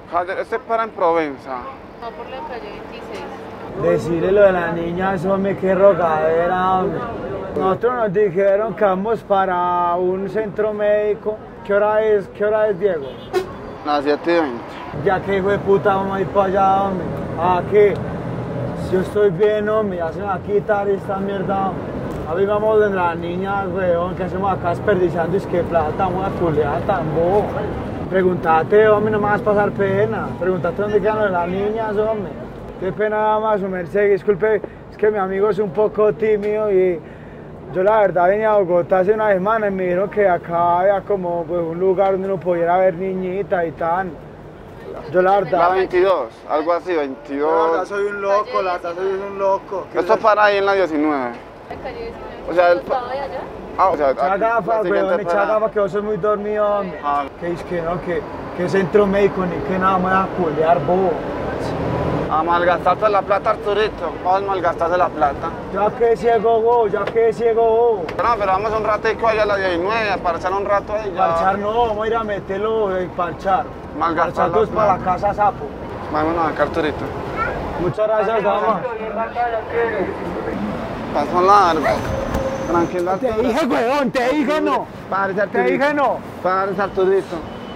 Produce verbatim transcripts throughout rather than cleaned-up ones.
Calle, este para en Provenza. No, por la calle veintiséis. Decirle lo de la niña, eso me qué rogadera, hombre. Nosotros nos dijeron que vamos para un centro médico. ¿Qué hora es, qué hora es, Diego? Las siete y veinte. Ya que hijo de puta vamos a ir para allá, hombre. ¿A qué? Si yo estoy bien, hombre, ya se me va a quitar esta mierda. A mí vamos de las niñas, weón, que hacemos acá desperdiciando, es que plata, vamos a culear tan bobo. Pregúntate, hombre, no me vas a pasar pena. Pregúntate dónde quedan lo de las niñas, hombre. Qué pena nada más, su merced, disculpe, es que mi amigo es un poco tímido y yo la verdad venía a Bogotá hace una semana y me dijeron que acá había como pues, un lugar donde uno pudiera ver niñitas y tan. Yo la verdad... La veintidós, algo así, veintidós. La verdad soy un loco, la verdad soy un loco. Esto para ahí en la diecinueve. La calle diecinueve. O sea, el... ¿Estaba de allá? Ah, o sea, Echa aquí, gafas, la siguiente weón, echa parada. gafas que vos sos muy dormido, hombre. Ah. Que es que no, que, que centro médico ni que nada, me voy a culear, bobo. A malgastarte la plata, Arturito. Vamos a malgastarse la plata. Ya que ciego vos, ya que ciego vos. No, pero vamos un ratico allá a la diecinueve, para echar un rato ahí ya. Parchar no, vamos a ir a meterlo y parchar. Malgastar Parchar dos la para la plata. casa, sapo. Vámonos acá, Arturito. Muchas gracias, dama. Paso largo. Tranquila, Te Arturo. dije, weón, te dije no. Párese, Te Arturito. dije no. Párese, Arturito.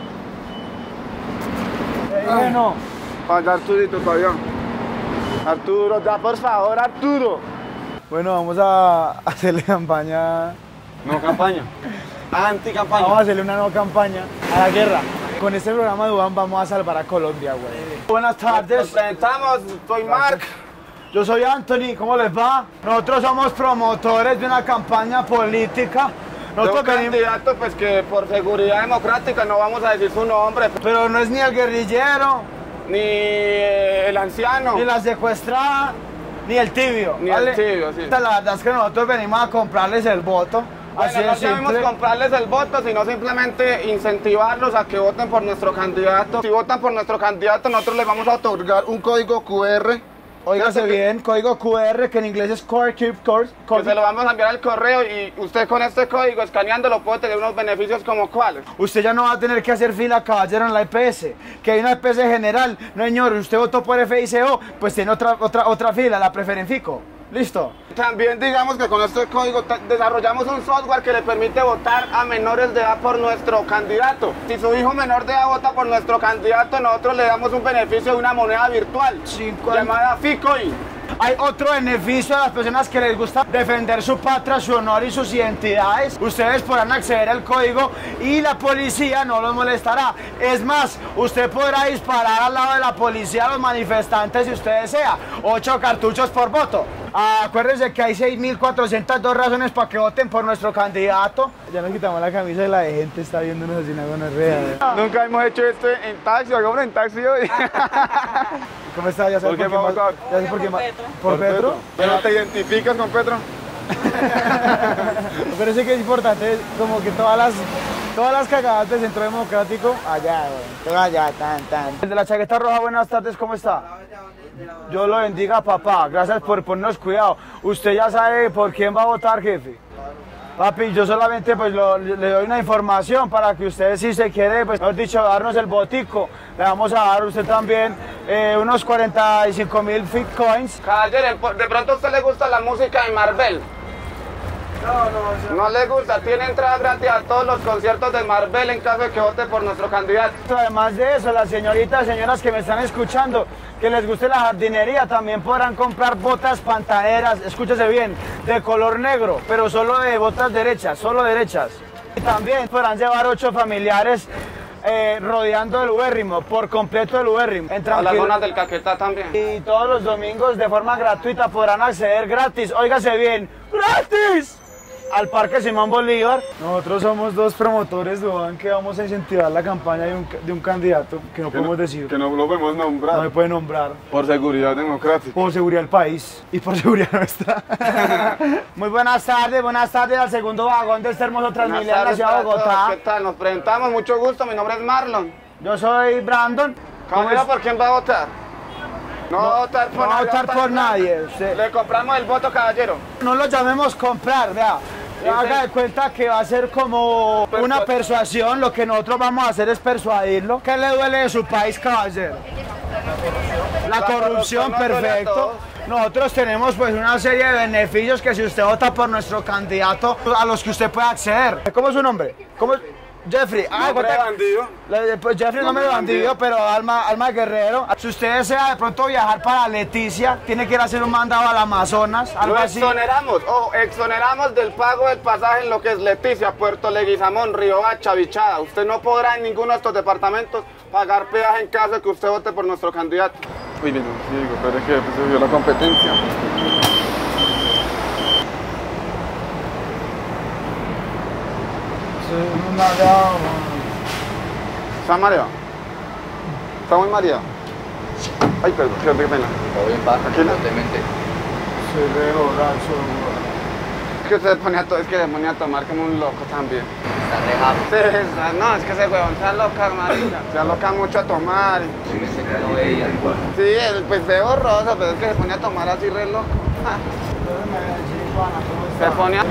Te dije no. Vaya, Arturito, todavía. Arturo, ya, por favor, Arturo. Bueno, vamos a hacerle campaña. No campaña. Anti-campaña. Vamos a hacerle una nueva campaña a la guerra. Con este programa de Duan vamos a salvar a Colombia, güey. Buenas Nos tardes. presentamos, soy Mark. Yo soy Anthony, ¿cómo les va? Nosotros somos promotores de una campaña política. De un Nosotros venimos, candidato, pues que por seguridad democrática no vamos a decir su nombre, pero no es ni el guerrillero, ni eh, el anciano, ni la secuestrada, ni el tibio. ni el tibio, sí. La verdad es que nosotros venimos a comprarles el voto. Así Bueno, no de debemos simple. comprarles el voto, sino simplemente incentivarlos a que voten por nuestro candidato. Si votan por nuestro candidato, nosotros les vamos a otorgar un código cu erre. Óigase ¿Cierto que- bien, código cu erre, que en inglés es Core Keep Course. Que se lo vamos a enviar al correo y usted con este código escaneándolo puede tener unos beneficios como cuáles. Usted ya no va a tener que hacer fila, caballero, en la E P S. Que hay una E P S general. No, señor, usted votó por F I C O, pues tiene otra, otra, otra fila, la Preferenfico. ¿Listo? También digamos que con este código ta- desarrollamos un software que le permite votar a menores de edad por nuestro candidato. Si su hijo menor de edad vota por nuestro candidato, nosotros le damos un beneficio de una moneda virtual Cinco- llamada Ficoin. Hay otro beneficio a las personas que les gusta defender su patria, su honor y sus identidades. Ustedes podrán acceder al código y la policía no los molestará. Es más, usted podrá disparar al lado de la policía a los manifestantes si usted desea. Ocho cartuchos por voto. Acuérdense que hay seis mil cuatrocientas dos razones para que voten por nuestro candidato. Ya nos quitamos la camisa y la de gente está viéndonos así una gonorrea. Nunca hemos hecho esto en taxi, hagamos en taxi hoy. ¿Cómo está? Ya ¿Por sabes qué por qué más- vamos ya sabes por qué más- ¿Por Petro? ¿Pero te identificas con Petro? Me parece que es importante como que todas las todas las cagadas del Centro Democrático allá, güey. Todo allá, tan, tan. El de la chaqueta roja, buenas tardes, ¿cómo está? Dios lo bendiga, papá. Gracias por ponernos cuidado. Usted ya sabe por quién va a votar, jefe. Papi, yo solamente pues lo- le doy una información para que usted, si se quiere, pues mejor dicho, darnos el botico. Le vamos a dar a usted también eh, unos cuarenta y cinco mil Bitcoins. Caballero, de pronto a usted le gusta la música de Marvel. No, no, No le gusta, tiene entrada gratis a todos los conciertos de Marvel en caso de que vote por nuestro candidato. Además de eso, las señoritas, señoras que me están escuchando, que les guste la jardinería, también podrán comprar botas pantaneras, escúchese bien, de color negro, pero solo de botas derechas, solo derechas. Y también podrán llevar ocho familiares eh, rodeando el ubérrimo, por completo el ubérrimo. En A las tranquil- zonas del Caquetá también. Y todos los domingos de forma gratuita podrán acceder gratis, óigase bien, ¡gratis! Al Parque Simón Bolívar. Nosotros somos dos promotores, Duan, que vamos a incentivar la campaña de un, de un candidato que no podemos decir, Que no lo podemos nombrar. no se puede nombrar, Por seguridad democrática. por seguridad del país y por seguridad nuestra. Muy buenas tardes, buenas tardes al segundo vagón de este hermoso Transmilenio en la ciudad de Bogotá. ¿Qué tal? Nos presentamos, mucho gusto, mi nombre es Marlon. Yo soy Brandon. ¿Cómo Caballero, es? ¿por quién va a votar? No, va a votar por No va a nadie, votar por nadie. Usted- Le compramos el voto, caballero. No lo llamemos comprar, vea. Haga de cuenta que va a ser como una persuasión, lo que nosotros vamos a hacer es persuadirlo. ¿Qué le duele de su país, caballero? La corrupción, perfecto. Nosotros tenemos pues una serie de beneficios que si usted vota por nuestro candidato, a los que usted puede acceder. ¿Cómo es su nombre? ¿Cómo es? Jeffrey. Ah, Nombre de bandido. Le- Pues Jeffrey, nombre de bandido, pero alma, alma de guerrero. Si usted desea de pronto viajar para Leticia, tiene que ir a hacer un mandado al Amazonas, algo Lo así. exoneramos, ojo, exoneramos del pago del pasaje en lo que es Leticia, Puerto Leguizamón, Río Hacha, Bichada. Usted no podrá en ninguno de estos departamentos pagar peaje en caso de que usted vote por nuestro candidato. Uy, bien, sí, digo, pero es que pues, se vio la competencia. Sí, un mandado, ¿Está mareado? ¿Está muy mareado? Ay, perdón, qué pena. Todo bien, pa, Tranquila. totalmente. soy re borracho, Es que usted ponía to- es que se ponía a tomar como un loco también. Está rejado. Sí, está- no, es que ese huevón se aloca, marica. Se aloca mucho a tomar. Yo pensé que no veía. Sí, él, pues ve borroso, pero es que se ponía a tomar así re loco. Ja. Se ponía...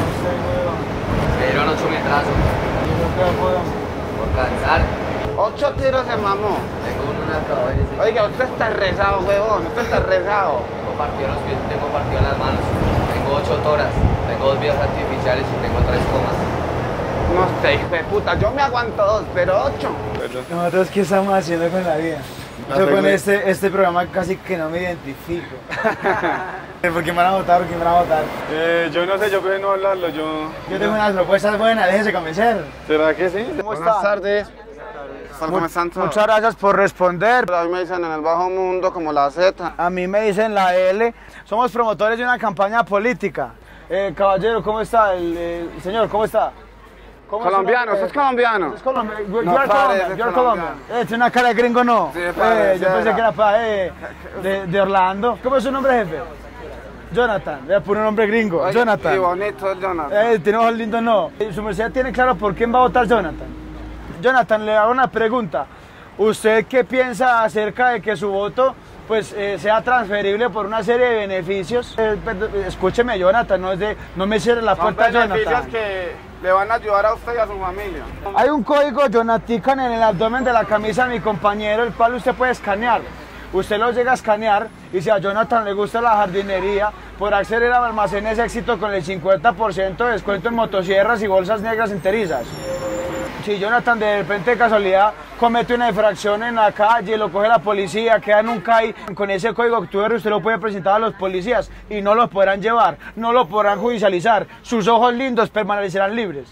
Pero anoche me trazo por cansar. Ocho tiros se mamó. Tengo uno en la cabeza. Oiga, usted está rezado, huevón, usted está rezado. Tengo partido en los pies, tengo partido en las manos. Tengo ocho toras. Tengo dos vías artificiales y tengo tres comas. No sé, hijo de puta, yo me aguanto dos, pero ocho. Nosotros, ¿qué estamos haciendo con la vida? Yo con este, este programa casi que no me identifico. ¿Por qué me van a votar? ¿Por qué me van a votar? Eh, yo no sé, yo creo no hablarlo, yo... Yo tengo unas propuestas buenas, déjese convencer. ¿Será que sí? ¿Cómo Buenas está? tardes. ¿Cómo están todos? Muchas gracias por responder. A mí me dicen en el bajo mundo como la Z. A mí me dicen la L. Somos promotores de una campaña política. Eh, caballero, ¿cómo está? El, eh, señor, ¿cómo está? ¿Cómo es su Colombiano, nombre? ¿usted es colombiano? Es colombiano. You No are parece Colombian, you are colombiano. Colombian. Eh, tiene una cara de gringo, ¿no? Sí, Eh, parece, yo pensé era. que era para eh, de, de Orlando. ¿Cómo es su nombre, jefe? Jonathan. Vea, puro nombre gringo. Oye, Jonathan. Y bonito, Jonathan. Eh, tiene ojos lindos, no. Eh, Su merced tiene claro por quién va a votar Jonathan. Jonathan, le hago una pregunta. ¿Usted qué piensa acerca de que su voto pues, eh, sea transferible por una serie de beneficios? Eh, perdón, escúcheme, Jonathan, no, es de, no me cierre la Son puerta, beneficios Jonathan. que le van a ayudar a usted y a su familia. Hay un código Jonatican en el abdomen de la camisa de mi compañero, el cual usted puede escanear. Usted lo llega a escanear y si a Jonathan le gusta la jardinería, podrá acceder a almacenes éxito con el cincuenta por ciento de descuento en motosierras y bolsas negras enterizas. Si Jonathan de repente de casualidad comete una infracción en la calle, lo coge la policía, queda en un C A I, con ese código actuario usted lo puede presentar a los policías y no los podrán llevar, no lo podrán judicializar, sus ojos lindos permanecerán libres.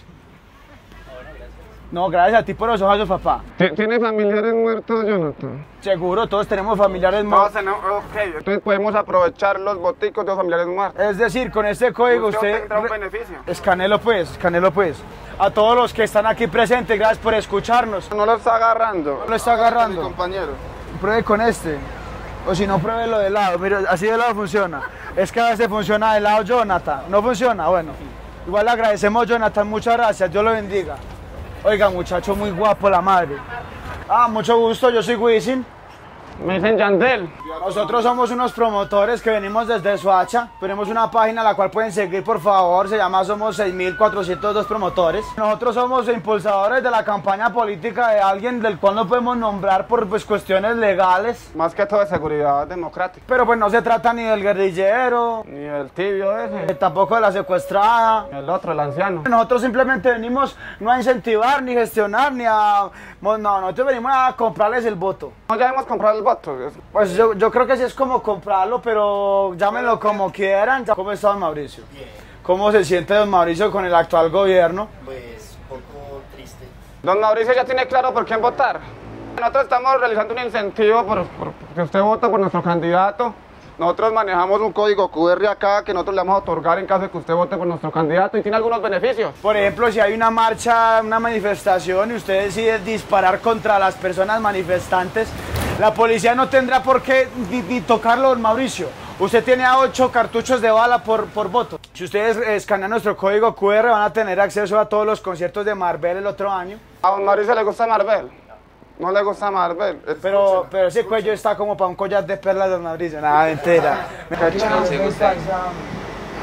No, gracias a ti por los ojos de papá. ¿Tiene familiares muertos, Jonathan? Seguro, todos tenemos familiares No, muertos. no, ok, entonces podemos aprovechar los boticos de los familiares muertos. Es decir, con este código Usted usted... obtendrá un re- beneficio. Escanelo pues, escanelo pues. A todos los que están aquí presentes, gracias por escucharnos. No lo está agarrando. No lo está agarrando. Mi compañero. Pruebe con este. O si no, pruebe lo de lado. Mira, así de lado funciona. Es que a veces funciona de lado, Jonathan. ¿No funciona? Bueno. Igual le agradecemos, Jonathan. Muchas gracias. Dios lo bendiga. Oiga, muchacho muy guapo, la madre. Ah, mucho gusto. Yo soy Wisin. Me dicen Yandel. Nosotros somos unos promotores que venimos desde Soacha. Tenemos una página la cual pueden seguir, por favor. Se llama Somos seis mil cuatrocientos dos Promotores. Nosotros somos impulsadores de la campaña política de alguien del cual no podemos nombrar por pues, cuestiones legales. Más que todo de seguridad democrática. Pero pues no se trata ni del guerrillero, Y el tibio eh, ese. tampoco de la secuestrada. El otro, el anciano. Nosotros simplemente venimos no a incentivar, ni gestionar, ni a... No, nosotros venimos a comprarles el voto. No, ya hemos comprado el voto. Pues yo, yo creo que sí es como comprarlo, pero llámenlo como quieran. ¿Cómo está don Mauricio? Bien, ¿Cómo se siente don Mauricio con el actual gobierno? pues un poco triste. Don Mauricio ya tiene claro por quién votar. Nosotros estamos realizando un incentivo por, por que usted vota por nuestro candidato. Nosotros manejamos un código Q R acá que nosotros le vamos a otorgar en caso de que usted vote por nuestro candidato y tiene algunos beneficios. Por ejemplo, si hay una marcha, una manifestación y usted decide disparar contra las personas manifestantes, la policía no tendrá por qué ni, ni tocarlo, don Mauricio. Usted tiene a ocho cartuchos de bala por, por voto. Si ustedes escanean nuestro código Q R, van a tener acceso a todos los conciertos de Marvel el otro año. A don Mauricio le gusta Marvel. No le gusta Marvel. Pero, pero ese cuello está como para un collar de perlas, don Mauricio. Nada, mentira.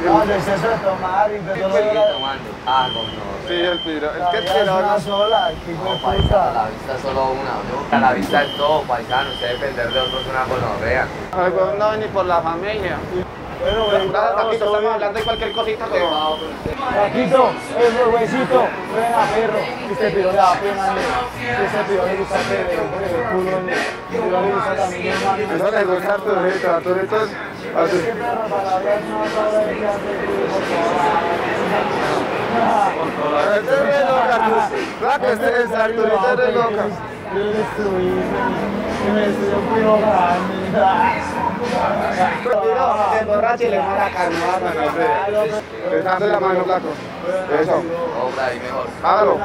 No, de exceso de tomar y de ¿Qué todo. sigue tomando? Ah, con no. Sí, el piro. Es que el Es una piro. sola, que hijo No, de paisano, puta. la vista es solo una, ¿no? La vista es todo, paisano. Usted depender de otros es una gonorrea. Ay, weón, no, ni por la familia. Bueno, bueno, Gracias, Taquito, todo estamos bien. hablando de cualquier cosita, ¿Qué pero... va con usted? Paquito, eso, huesito, frena, perro. Que este piro le da pena, ¿no? Que este piro le gusta que le el culo, ¿no? Que piro le gusta también, hermano. Eso le gusta a Arturito, Arturito es... así. ¿Qué perro palabras no acabo de decir antes de ir, por favor? Este es re loca, Arturito. Claro que este es Arturito, es re loca. Yo le destruí, que me destruyó un piro grande. Mira, se emborracha y le mala carnada, no sé. Besando la mano, flaco. Eso, Obra ahí mejor. hágalo.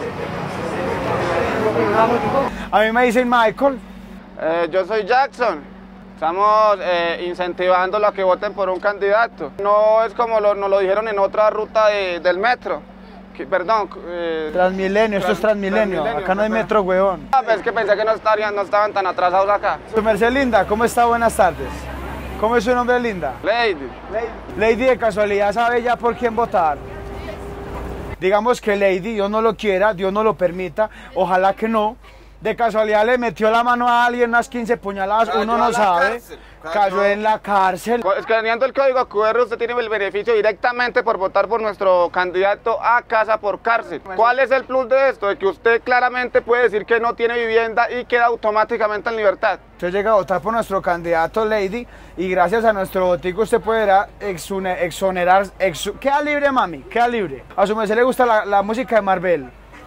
A mí me dicen Michael. Eh, yo soy Jackson. Estamos eh, incentivando a que voten por un candidato. No es como lo, nos lo dijeron en otra ruta de- del metro. Que- perdón. Eh, Transmilenio, esto es Transmilenio. Transmilenio, Acá no hay pero- metro, weón. ah, pues es que pensé que no, estarían, no estaban tan atrasados acá. Su merced linda, ¿cómo está? Buenas tardes. ¿Cómo es su nombre, linda? Lady. Lady, de casualidad, ¿sabe ya por quién votar? Digamos que Lady, Dios no lo quiera, Dios no lo permita, ojalá que no. De casualidad le metió la mano a alguien, unas quince puñaladas, Cayó uno a no la sabe. cárcel, cayó. Cayó en la cárcel. Escaneando el código Q R usted tiene el beneficio directamente por votar por nuestro candidato a casa por cárcel. ¿Cuál es el plus de esto? De que usted claramente puede decir que no tiene vivienda y queda automáticamente en libertad. Usted llega a votar por nuestro candidato Lady y gracias a nuestro votico usted podrá exune- exonerar, exu- queda libre, mami, queda libre. A su merced le gusta la, la música de Marvel,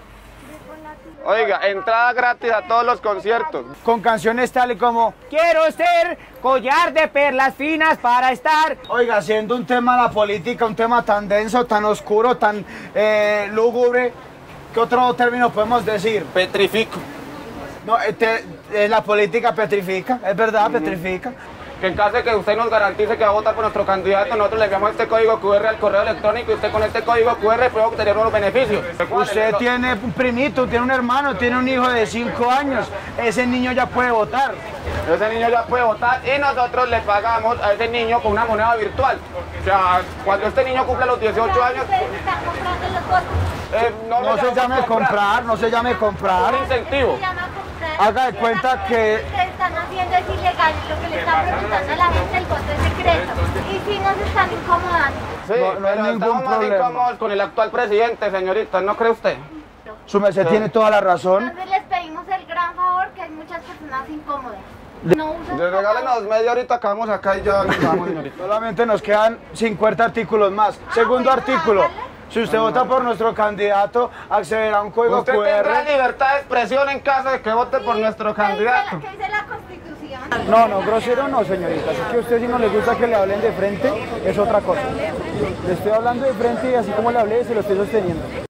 Oiga, entrada gratis a todos los conciertos. con canciones tal y como quiero ser collar de perlas finas para estar. Oiga, siendo un tema la política, un tema tan denso, tan oscuro, tan eh, lúgubre, ¿qué otro término podemos decir? Petrifico. No, este, eh, la política petrifica, es verdad, petrifica. Que en caso de que usted nos garantice que va a votar por nuestro candidato, nosotros le enviamos este código Q R al correo electrónico y usted con este código Q R puede obtener unos beneficios. Usted tiene un primito, tiene un hermano, tiene un hijo de cinco años, ese niño ya puede votar. Ese niño ya puede votar y nosotros le pagamos a ese niño con una moneda virtual. O sea, cuando este niño cumpla los dieciocho años, Ustedes están comprando los votos. eh, no, No le se llamamos llame comprar, no se llame comprar. un incentivo. Se llama comprar. Haga de cuenta que- Lo que están haciendo es ilegal. Lo que le están preguntando a la gente, el voto es secreto. Y si nos están incomodando. Sí, No, no hay pero ningún estamos más problema. incómodos con el actual presidente, señorita, ¿no cree usted? Su merced tiene toda la razón. Entonces les pedimos el gran favor que hay muchas personas incómodas. No usen Le regálenos media horita, acabamos acá y ya nos vamos, señorita. Solamente nos quedan cincuenta artículos más. Segundo bueno, artículo. hágale. Si usted vota por nuestro candidato, accederá a un código Usted Q tendrá R. libertad de expresión en caso de que vote por nuestro ¿Qué dice la- candidato. ¿Qué dice la Constitución? No, no, grosero no, señorita. Así que a usted si no le gusta que le hablen de frente, es otra cosa. Le estoy hablando de frente y así como le hablé, se lo estoy sosteniendo.